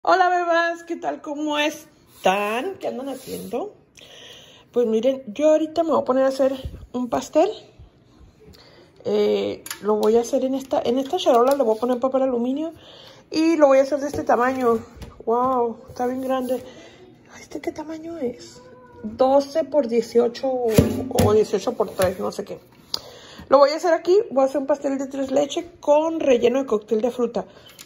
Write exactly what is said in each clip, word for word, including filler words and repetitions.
Hola bebés, ¿qué tal? ¿Cómo están? ¿Qué andan haciendo? Pues miren, yo ahorita me voy a poner a hacer un pastel. Eh, lo voy a hacer en esta, en esta charola, le voy a poner papel aluminio y lo voy a hacer de este tamaño. Wow, está bien grande. ¿Este qué tamaño es? doce por dieciocho o, o dieciocho por tres, no sé qué. Lo voy a hacer aquí, voy a hacer un pastel de tres leches con relleno de cóctel de fruta.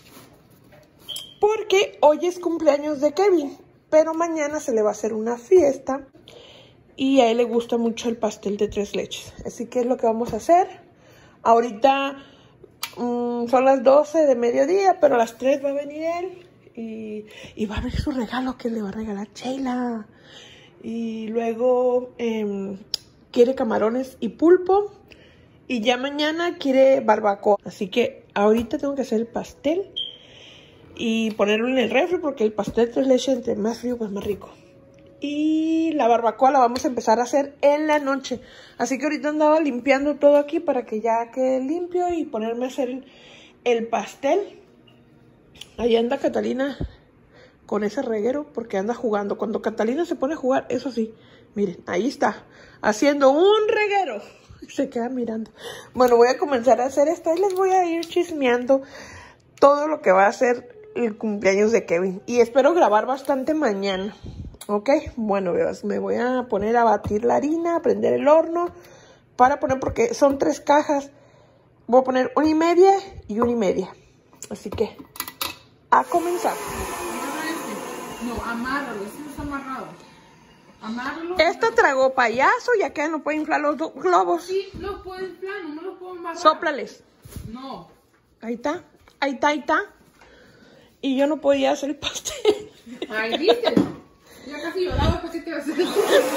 Porque hoy es cumpleaños de Kevin, pero mañana se le va a hacer una fiesta y a él le gusta mucho el pastel de tres leches. Así que es lo que vamos a hacer. Ahorita um, son las doce de mediodía, pero a las tres va a venir él y, y va a ver su regalo que le va a regalar Sheila. Y luego eh, quiere camarones y pulpo y ya mañana quiere barbacoa. Así que ahorita tengo que hacer el pastel y ponerlo en el refri porque el pastel de tres leches entre más frío pues más rico. Y la barbacoa la vamos a empezar a hacer en la noche. Así que ahorita andaba limpiando todo aquí para que ya quede limpio y ponerme a hacer el, el pastel. Ahí anda Catalina con ese reguero porque anda jugando. Cuando Catalina se pone a jugar, eso sí, miren, ahí está, haciendo un reguero. Se queda mirando. Bueno, voy a comenzar a hacer esto y les voy a ir chismeando todo lo que va a hacer el cumpleaños de Kevin. Y espero grabar bastante mañana. Ok, bueno, bebés, me voy a poner a batir la harina, a prender el horno. Para poner, porque son tres cajas. Voy a poner una y media y una y media. Así que, a comenzar. No, amárralo, ese no está amarrado. Amárralo. Esta tragó payaso, ya que no puede inflar los globos. Sí, los puedo inflar, no me los puedo amarrar. Sóplales. No. Ahí está, ahí está, ahí está. Y yo no podía hacer el pastel. Ay, ¿viste? Ya casi lloraba, ¿para qué te vas a hacer?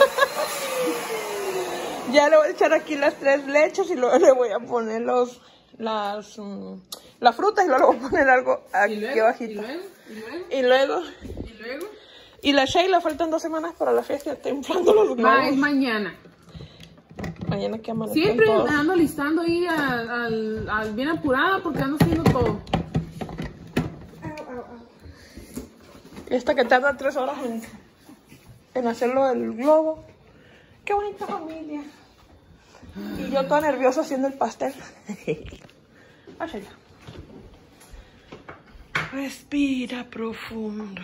Ya le voy a echar aquí las tres leches y luego le voy a poner los, las, um, las frutas y luego le voy a poner algo aquí ¿Y luego? abajito. ¿Y luego? ¿Y luego? Y luego. ¿Y luego? Y la Sheila, faltan dos semanas para la fiesta, está inflando los globos. Va, es mañana. Mañana que amanece. Siempre ando listando ahí al, al, al bien apurada porque ando haciendo todo. Esta que tarda tres horas en, en hacerlo del globo. Qué bonita familia. Y yo toda nerviosa haciendo el pastel. Vaya ya. Respira profundo.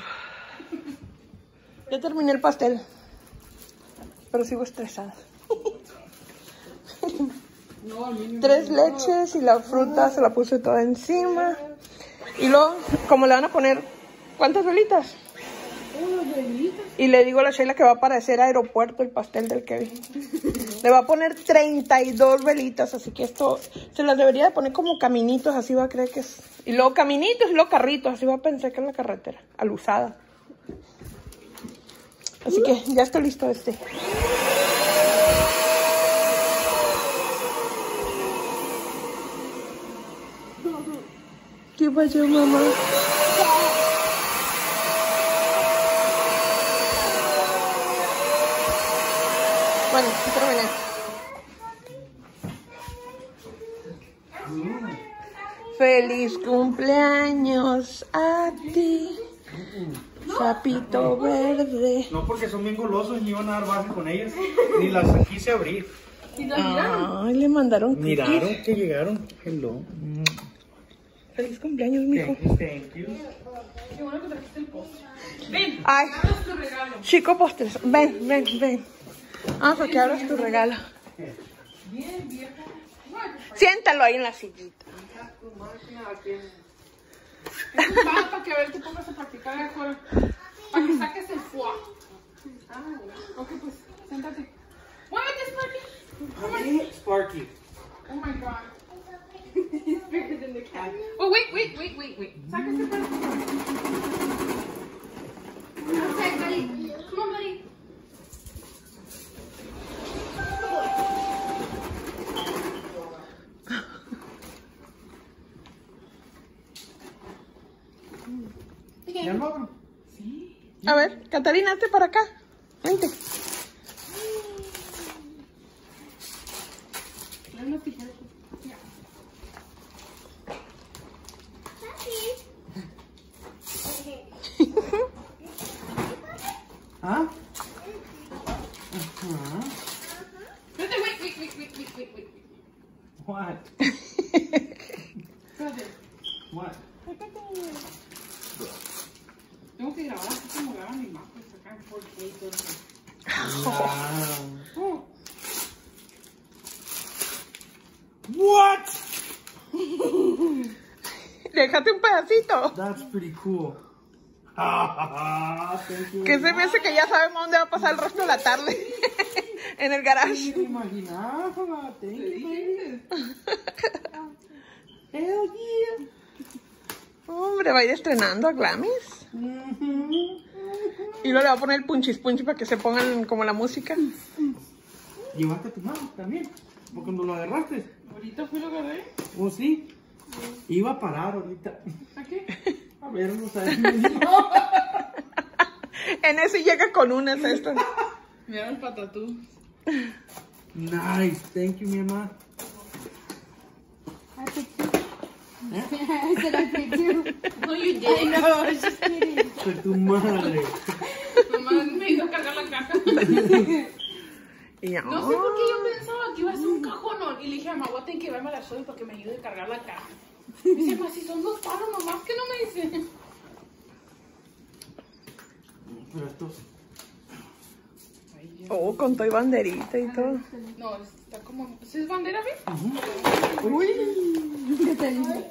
Ya terminé el pastel, pero sigo estresada. No, niño, Tres no. leches y la fruta se la puse toda encima. Y luego, como le van a poner, ¿cuántas velitas? Unas velitas. Y le digo a la Sheila que va a parecer aeropuerto el pastel del Kevin. Le va a poner treinta y dos velitas, así que esto se las debería de poner como caminitos, así va a creer que es. Y luego caminitos y luego carritos, así va a pensar que es la carretera, alusada. Así que ya está listo este. ¿Qué pasó, mamá? Bueno, terminé. Feliz cumpleaños a ti, sapito verde. No, porque son bien golosos y iban a dar baje con ellas. Ni las quise abrir. ¿Y las miraron? Ay, le mandaron cookies. Miraron que llegaron. Hello. Feliz cumpleaños, mijo. Thank you. Qué bueno que trajiste el postre. Ven, Ay, abras tu regalo. chico postres. Ven, ven, ven. Vamos a que abras tu regalo. Bien, vieja. Siéntalo ahí en la sillita. Es un pan para que a ver te pongas a practicar afuera. Para que saques el foie. Ah, bueno. Ok, pues, siéntate. ¡Muévete, Sparky! Sparky. Oh my god. He's bigger than the cat. Oh, wait, wait, wait, wait, wait. Sáquese para outside, buddy. Come on, buddy. ¿Ya lo abro? Sí. A ver, Catalina, hazte para acá. Vente. Dale una tijera. Ya. que grabar así como graban mis mapas acá en cuatro K y todo eso. Wow. Oh. What? Déjate un pedacito. That's pretty cool. Thank you. Que se me hace que ya sabemos dónde va a pasar el resto de la tarde. En el garage. Me imaginaba. Thank you, baby. Hell yeah. Hombre, va a ir estrenando a Glamis. Y luego le va a poner el punchis punchis para que se pongan como la música. Llevaste a tu mano también. Porque cuando lo agarraste. Ahorita fui lo agarré. ¿Oh, sí? Iba a parar ahorita. ¿A qué? A ver, no sabes. En eso llega con unas estas. Mira el patatú. Nice. Thank you, mi mamá. I picked you. ¿Eh? I said I picked you. No, you I didn't. know, I was just kidding. De tu madre. Nomás me hizo cargar la caja. Y ya. No sé por qué yo pensaba que iba a ser un cajonón. Y le dije a mamá, voy a tener que llevarme a la Zoe para que me ayude a cargar la caja. Me dice, pues si son dos palos nomás, que no me dicen. Pero estos. Oh, con todo y banderita y todo. No, está como... ¿Sí es bandera, bien? Uy. ¿Qué te dice?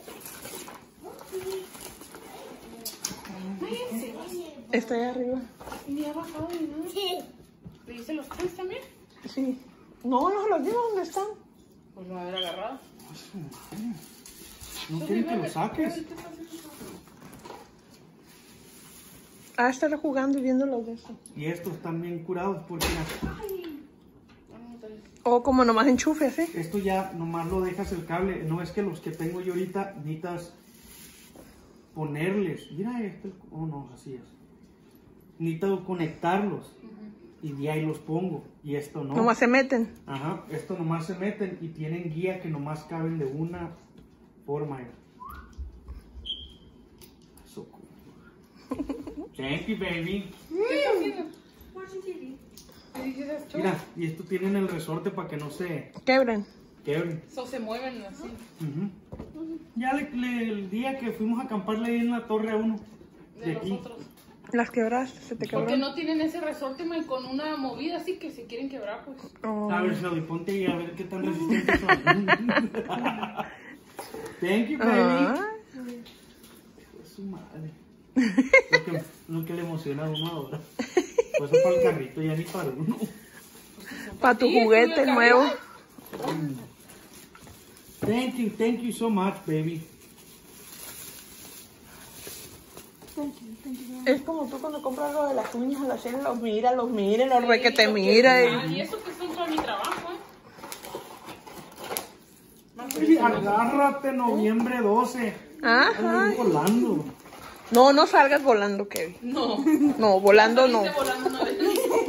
Está ahí arriba. Ni ha bajado ni nada. Sí. ¿Le hice los tres también? Sí. No, no se los digo dónde están. Pues lo haber agarrado. No quieren que lo saques. Ah, estar jugando y viendo los de eso. Y estos están bien curados porque O como nomás enchufe así. esto ya nomás lo dejas el cable. No es que los que tengo yo ahorita necesitas ponerles. Mira este. Oh, no, así es. Necesito conectarlos. Y de ahí los pongo. Y esto no. Nomás se meten. Ajá, esto nomás se meten y tienen guía que nomás caben de una forma. So cool. Thank you, baby. ¿Qué está haciendo? Watching T V. ¿Qué dices esto? Mira, y esto tienen el resorte para que no se Quebran. quebren. Eso se mueven así. Ujú. Ya le, le- el día que fuimos a acampar le di en la torre a uno. De De los aquí. otros. Las quebraste, se te Porque quebró. no tienen ese resorte man, con una movida así que se quieren quebrar, pues. Oh. A ver, Shelly, ponte ahí a ver qué tan resistentes son. Thank you, baby. Ah. Hijo de su madre. Lo que, lo que le emociona a uno ahora. Pues eso para el carrito, ya ni para uno. Para tu Sí, juguete ¿tú lo nuevo. cargas? Thank you, thank you so much, baby. Thank you, thank you very much. Es como tú cuando compras lo de las uñas a la cena, los mira, los mira, los ve que te mira. Ah, Y... y eso que son para mi trabajo, ¿eh? Sí, agárrate, noviembre doce. Ajá. Ando volando. No, no salgas volando, Kevin. No. No, volando no. Saliste volando una vez.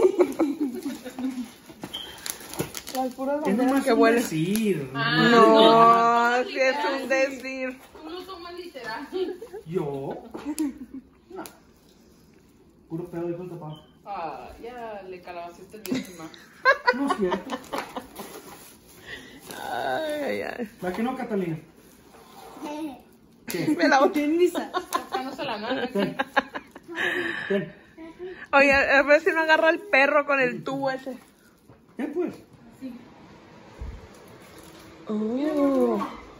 Las puras Es banderas nomás que un vuelan. decir. Ah, No, no, si es literal. un decir. Tú lo tomas literal. Yo. No. Puro pedo, hijo de papá. Ah, ya le calabazaste el día encima. No es cierto. Ay, ay, ay. ¿La que no, Catalina? ¿Qué? Me la boté. ¿Quién dice? Sacándose la mano. Ten. Ten. Oye, a ver si no agarra el perro con el tubo ese. ¿Qué pues? Oh.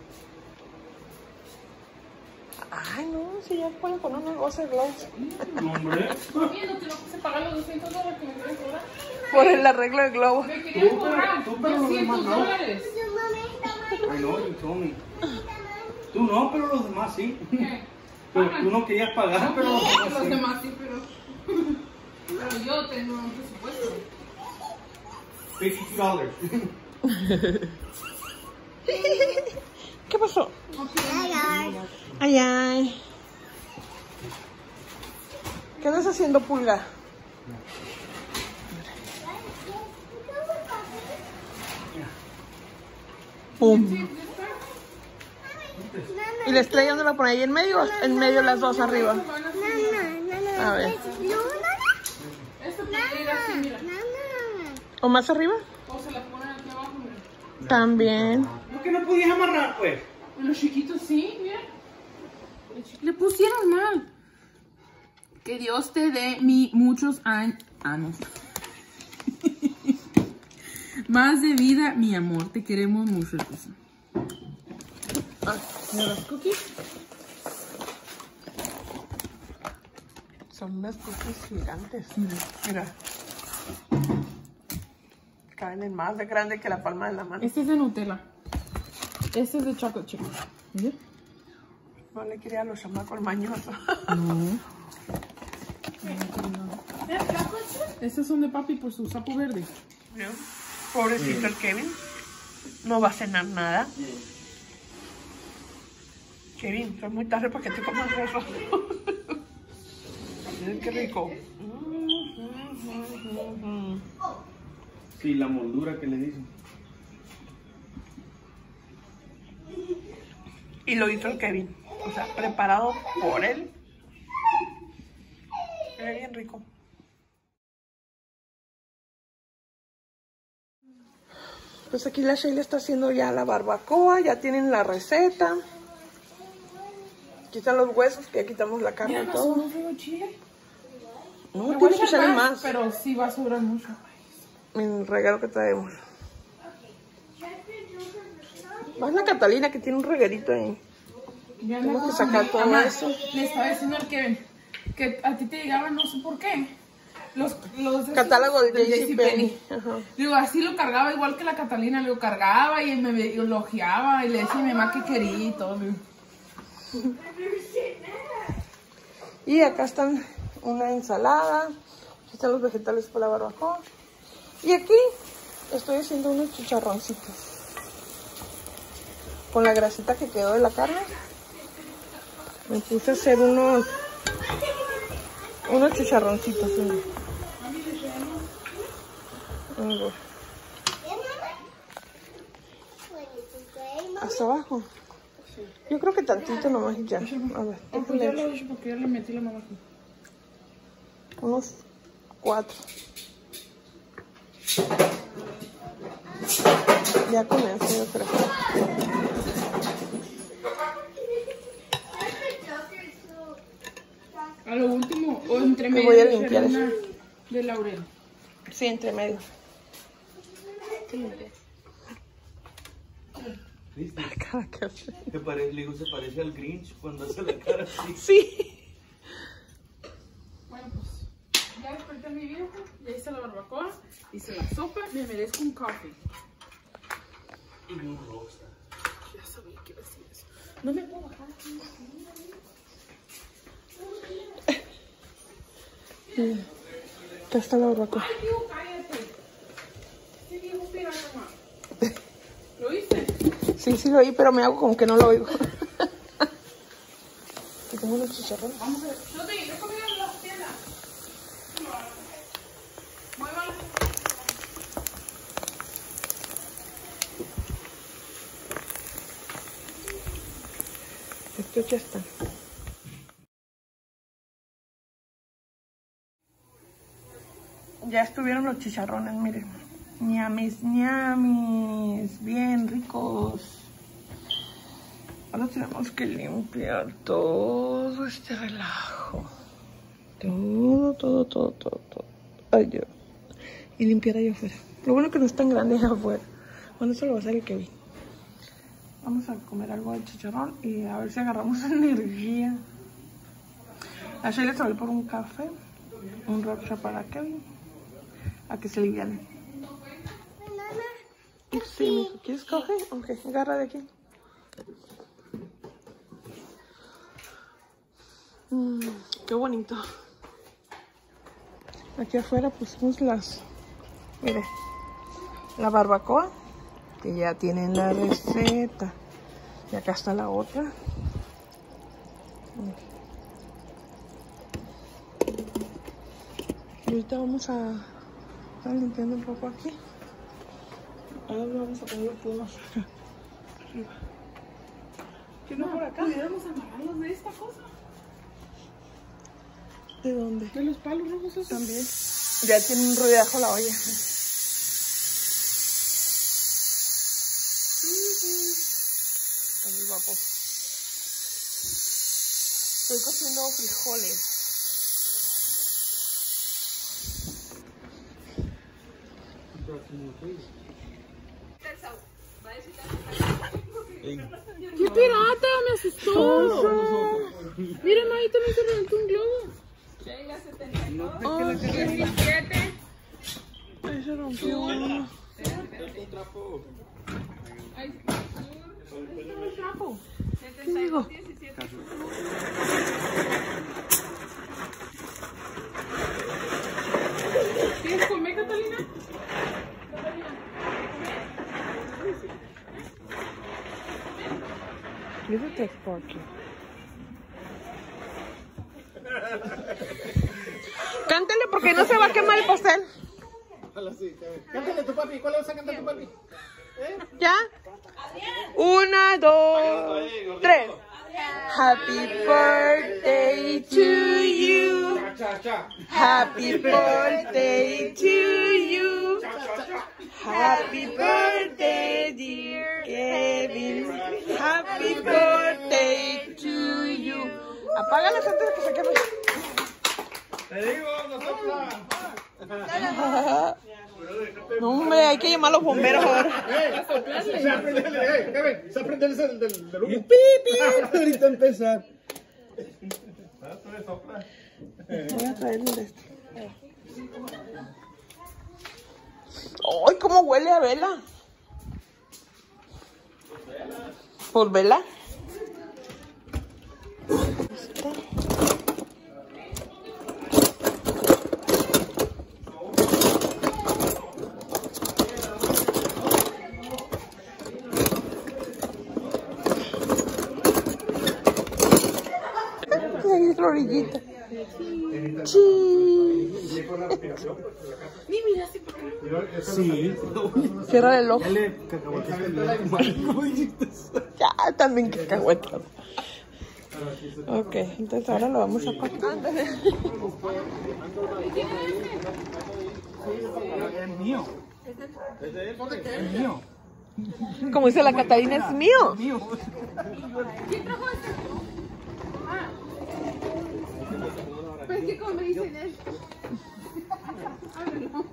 Ay, no, si ya pueden poner unos goces gloves. No, hombre. Viendo que no quise pagar los doscientos dólares que me querían cobrar. Por el arreglo de globo. Me querían Tú, pero- cobrar tú, pero los demás doscientos no. dólares. I know, you told me. Tú no, pero los demás sí. ¿Qué? Pero tú no querías pagar, pero los demás Los sí. demás sí, pero... Pero yo tengo un presupuesto. fifty dollars. ¿Qué pasó? Ay, ay. ¿Qué andas haciendo, Pulga? Pum. ¿Y la estrella dónde la pone? ¿Ahí en medio o en medio las dos arriba? A ver. Esto podría ir así, mira. ¿O más arriba? O se la ponen aquí abajo, mira. También. ¿Por qué no podías amarrar, pues? En los chiquitos sí, mira. Le pusieron mal. Que Dios te dé mi muchos años. Ah, no. Más de vida, mi amor. Te queremos mucho, hermosa. Ah, ¿me las cookies? Son unas cookies gigantes. Mira. Mira. Caen en más de grande que la palma de la mano. Este es de Nutella. Este es de chocolate chip. ¿Mira? No le quería a los chamacos mañosos. No. Estos son de papi por su sapo verde. ¿No? Pobrecito el Kevin. No va a cenar nada. Kevin, es muy tarde para que te comas eso. Miren qué rico. Sí, la moldura que le dicen. Y lo hizo el Kevin. O sea, preparado por él. Era bien rico. Pues aquí la Sheila está haciendo ya la barbacoa. Ya tienen la receta. Aquí están los huesos, que ya quitamos la carne y todo. ¿No traigo chile? No, Me voy tiene a que echar salir más, más. pero sí va a sobrar mucho. El regalo que traemos. Más la Catalina, que tiene un reguerito ahí. Ya Tenemos no- que sacar todo Mamá, eso. Le estaba diciendo al Kevin que a ti te llegaban, no sé por qué, los, los Catálogo de del JCPenney. Ajá. Digo, así lo cargaba igual que la Catalina, lo cargaba y me elogiaba y le decía a mi mamá que quería y todo. Y acá están una ensalada. Aquí están los vegetales para la barbacoa. Y aquí estoy haciendo unos chicharroncitos. Con la grasita que quedó de la carne. Me puse a hacer unos unos chicharroncitos. Mira. Ahí voy. Hasta abajo. Yo creo que tantito nomás y ya. A ver, Ah, pues ya déjale lo he hecho porque ya le metí la mano aquí. unos cuatro. Ya con eso yo creo. A lo último, o entre Me medio, voy a echarle limpiar una de laurel. Sí, entre medio. ¿Viste? La cara que hace. ¿Te parece? Le digo, se parece al Grinch cuando hace la cara así. Sí. Bueno, pues ya desperté a mi viejo, ya hice la barbacoa, hice la sopa, me merezco un café. Y un rosa. Ya sabía que iba a decir eso. No me puedo bajar aquí. Acá está la barbacoa. Ay, tío, cállate. Ese viejo pirata, mamá. ¿Lo hice? Sí, sí lo oí, pero me hago como que no lo oigo. Aquí tengo unos chicharrones. Vamos a ver. No te yo comí en las tiendas. Muévalo. Estos ya están. Ya estuvieron los chicharrones, miren. Ñamis, ñamis. Bien ricos. Ahora tenemos que limpiar todo este relajo. Todo, todo, todo, todo, todo. Ay, Dios. Y limpiar ahí afuera. Lo bueno que no es tan grande allá afuera. Bueno, eso lo va a hacer el Kevin. Vamos a comer algo de chicharrón y a ver si agarramos energía. A Sheila se va a ir por un café. Un rocha para Kevin. A que se liviane. Sí, mijo. ¿Quieres café? Ok, agarra de aquí. Mm, qué bonito. Aquí afuera pusimos las... Mire, la barbacoa, que ya tienen la receta. Y acá está la otra. Y ahorita vamos a estar limpiando un poco aquí. Ahora vamos a poner los plumas arriba. ¿Qué no por acá? ¿Pudiéramos amarrarlos de esta cosa? ¿De dónde? De los palos rojos esos. También. Ya tiene un ruidajo la olla. Está muy guapo. Estoy cociendo frijoles. ¡Qué pirata! ¡Me asustó! Mira, ahí también se reventó un globo. Oh, diecisiete. ahí se rompió uno. ¿Qué digo? ¿Quieres comer, Catalina? Give it a Sparky. Cántale porque no se va a quemar el pastel. Cántale tu papi. ¿Cuál le vas a cantar tu papi? ¿Ya? Una, dos, tres. Happy birthday to you. Happy birthday to you. Happy birthday, dear Kevin. Happy birthday to you. Apágalas antes de que se queme. Te digo, nosotros. No, hombre, hay que llamar a los bomberos ahora. Se aprende, Kevin, se aprende el del, del, del humo. ¡Pipi! Ahorita empezar. Voy a traerle de este. ¡Ay, cómo huele a vela! ¿Por vela? Esta. Ahí es la orillita. Sí. Sí. Cierra el ojo. Dale, cacahuates. Ya, también cacahuetas. Ok, entonces ahora lo vamos a cortar. Es mío. Es mío. Como dice la Catalina, es mío. Mío. ¿Quién trajo esto? Ah. Pues es que como me dicen él. Ábrelo.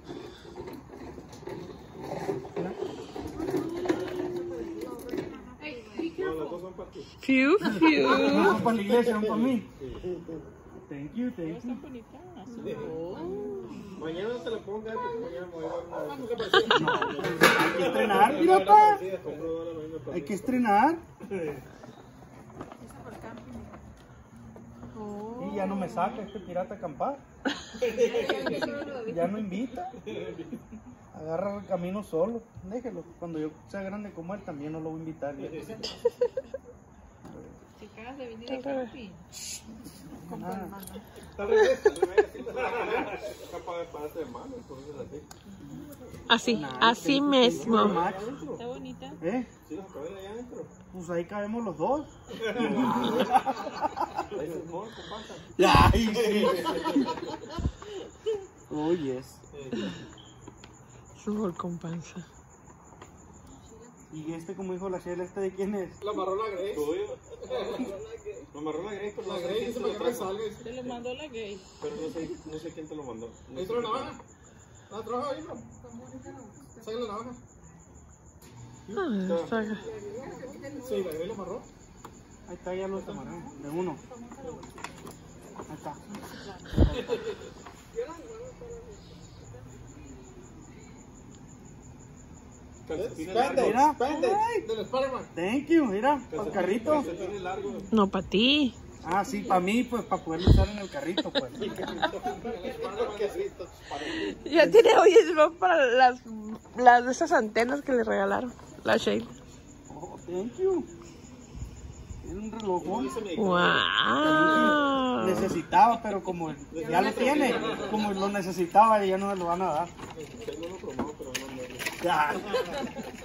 Hey, be careful. Fiu, fiu. No para la iglesia, no para mí. Thank you, thank you. Mañana no te la pongas, mañana me voy a Hay que estrenar, pirata. Hay que estrenar. Y ya no me saca este pirata a acampar. Ya no invita. Agarra el camino solo. Déjelo. Cuando yo sea grande como él, también no lo voy a invitar. Si cagas de venir de camping. Ah, Así, así mismo. Está bonita. ¿Eh? Pues ahí cabemos los dos. Ay, sí. Oh, yes. Fútbol con panza. ¿Y este, como dijo la Shela, este de quién es? Lo amarró la Grace. Lo amarró la Grace, pero la Grace dice para que me salga. Te lo mandó la gay. Pero no sé, no sé quién te lo mandó. ¿Ahí está la navaja? ¿La trabaja ahí, bro? ¿Saca la navaja? Ah, está. Sí, la Grace lo amarró. Ahí está, ya lo amarré. De uno. Ahí está. Espérate, Mira. espérate. Del Spider-Man. Thank you, mira, para el carrito. No, para ti. Ah, sí, para mí, pues, para poderlo usar en el carrito, pues. Ya tiene, oye, es para las, las de esas antenas que le regalaron. La Shane. Oh, thank you. Tiene un relojón. Wow. Necesitaba, pero como ya lo tiene, como lo necesitaba, ya no me lo van a dar. Ya.